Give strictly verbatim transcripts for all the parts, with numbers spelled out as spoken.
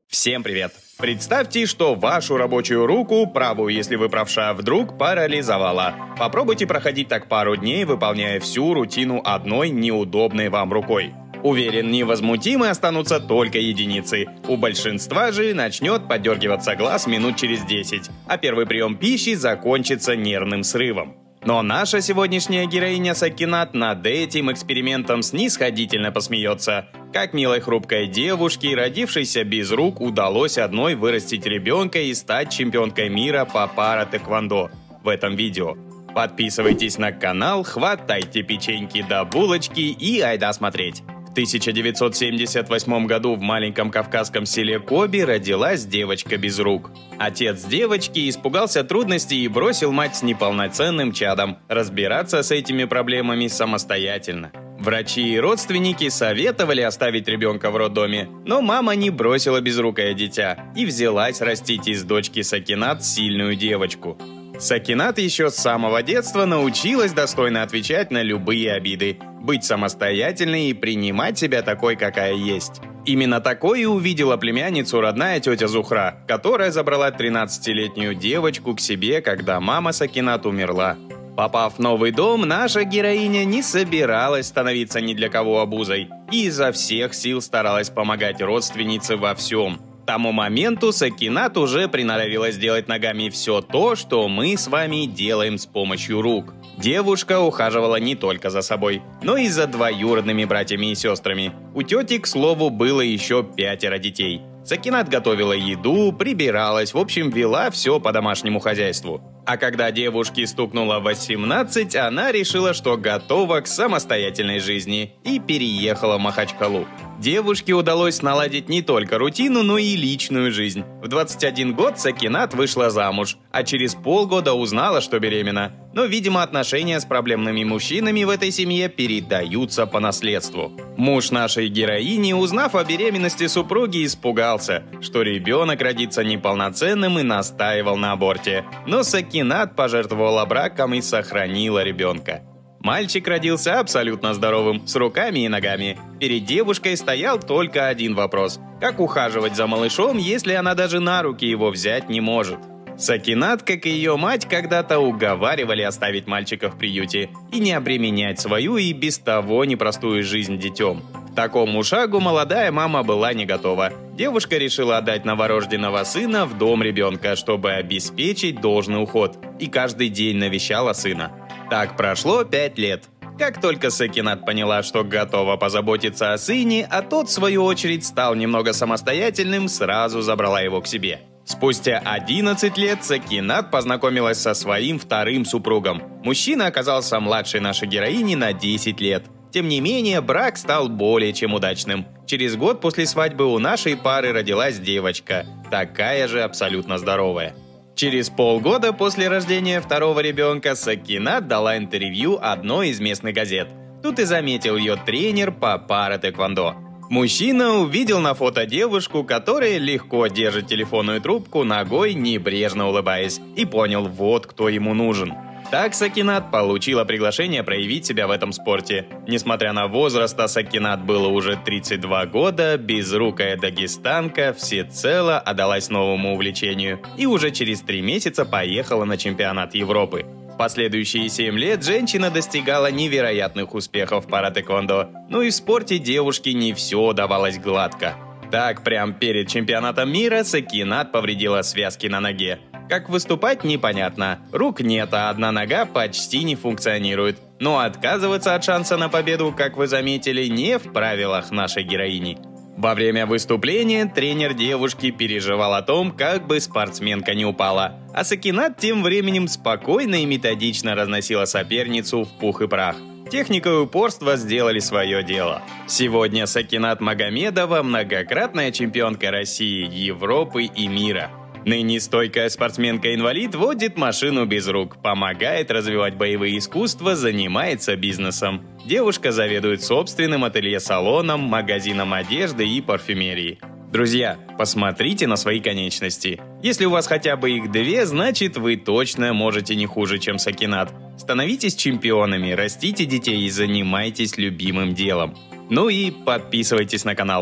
Всем привет! Представьте, что вашу рабочую руку, правую, если вы правша, вдруг парализовала. Попробуйте проходить так пару дней, выполняя всю рутину одной неудобной вам рукой. Уверен, невозмутимы останутся только единицы. У большинства же начнет подергиваться глаз минут через десять, а первый прием пищи закончится нервным срывом. Но наша сегодняшняя героиня Сакинат над этим экспериментом снисходительно посмеется. Как милой хрупкой девушке, родившейся без рук, удалось одной вырастить ребенка и стать чемпионкой мира по пара-тэквондо в этом видео. Подписывайтесь на канал, хватайте печеньки да булочки и айда смотреть. В тысяча девятьсот семьдесят восьмом году в маленьком кавказском селе Коби родилась девочка без рук. Отец девочки испугался трудностей и бросил мать с неполноценным чадом разбираться с этими проблемами самостоятельно. Врачи и родственники советовали оставить ребенка в роддоме, но мама не бросила безрукое дитя и взялась растить из дочки Сакинат сильную девочку. Сакинат еще с самого детства научилась достойно отвечать на любые обиды, быть самостоятельной и принимать себя такой, какая есть. Именно такой и увидела племянницу родная тетя Зухра, которая забрала тринадцатилетнюю девочку к себе, когда мама Сакинат умерла. Попав в новый дом, наша героиня не собиралась становиться ни для кого обузой и изо всех сил старалась помогать родственнице во всем. К тому моменту Сакинат уже приноровилась делать ногами все то, что мы с вами делаем с помощью рук. Девушка ухаживала не только за собой, но и за двоюродными братьями и сестрами. У тети, к слову, было еще пятеро детей. Сакинат готовила еду, прибиралась, в общем, вела все по домашнему хозяйству. А когда девушке стукнуло восемнадцать, она решила, что готова к самостоятельной жизни и переехала в Махачкалу. Девушке удалось наладить не только рутину, но и личную жизнь. В двадцать один год Сакинат вышла замуж, а через полгода узнала, что беременна. Но, видимо, отношения с проблемными мужчинами в этой семье передаются по наследству. Муж нашей героини, узнав о беременности супруги, испугался, что ребенок родится неполноценным и настаивал на аборте. Но Сакинат пожертвовала браком и сохранила ребенка. Мальчик родился абсолютно здоровым, с руками и ногами. Перед девушкой стоял только один вопрос – как ухаживать за малышом, если она даже на руки его взять не может? Сакинат, как и ее мать, когда-то уговаривали оставить мальчика в приюте и не обременять свою и без того непростую жизнь детем. К такому шагу молодая мама была не готова. Девушка решила отдать новорожденного сына в дом ребенка, чтобы обеспечить должный уход, и каждый день навещала сына. Так прошло пять лет. Как только Сакинат поняла, что готова позаботиться о сыне, а тот, в свою очередь, стал немного самостоятельным, сразу забрала его к себе. Спустя одиннадцать лет Сакинат познакомилась со своим вторым супругом. Мужчина оказался младше нашей героини на десять лет. Тем не менее, брак стал более чем удачным. Через год после свадьбы у нашей пары родилась девочка, такая же абсолютно здоровая. Через полгода после рождения второго ребенка Сакинат дала интервью одной из местных газет. Тут и заметил ее тренер по пара-тэквондо. Мужчина увидел на фото девушку, которая легко держит телефонную трубку ногой, небрежно улыбаясь, и понял, вот кто ему нужен. Так Сакинат получила приглашение проявить себя в этом спорте. Несмотря на возраст, а Сакинат было уже тридцать два года, безрукая дагестанка всецело отдалась новому увлечению и уже через три месяца поехала на чемпионат Европы. В последующие семь лет женщина достигала невероятных успехов в пара-тэквондо, но и в спорте девушке не все давалось гладко. Так, прямо перед чемпионатом мира Сакинат повредила связки на ноге. Как выступать, непонятно. Рук нет, а одна нога почти не функционирует. Но отказываться от шанса на победу, как вы заметили, не в правилах нашей героини. Во время выступления тренер девушки переживал о том, как бы спортсменка не упала. А Сакинат тем временем спокойно и методично разносила соперницу в пух и прах. Техника и упорство сделали свое дело. Сегодня Сакинат Магомедова – многократная чемпионка России, Европы и мира. Ныне стойкая спортсменка-инвалид водит машину без рук, помогает развивать боевые искусства, занимается бизнесом. Девушка заведует собственным ателье-салоном, магазином одежды и парфюмерии. Друзья, посмотрите на свои конечности. Если у вас хотя бы их две, значит вы точно можете не хуже, чем Сакинат. Становитесь чемпионами, растите детей и занимайтесь любимым делом. Ну и подписывайтесь на канал.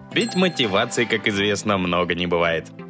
Ведь мотивации, как известно, много не бывает.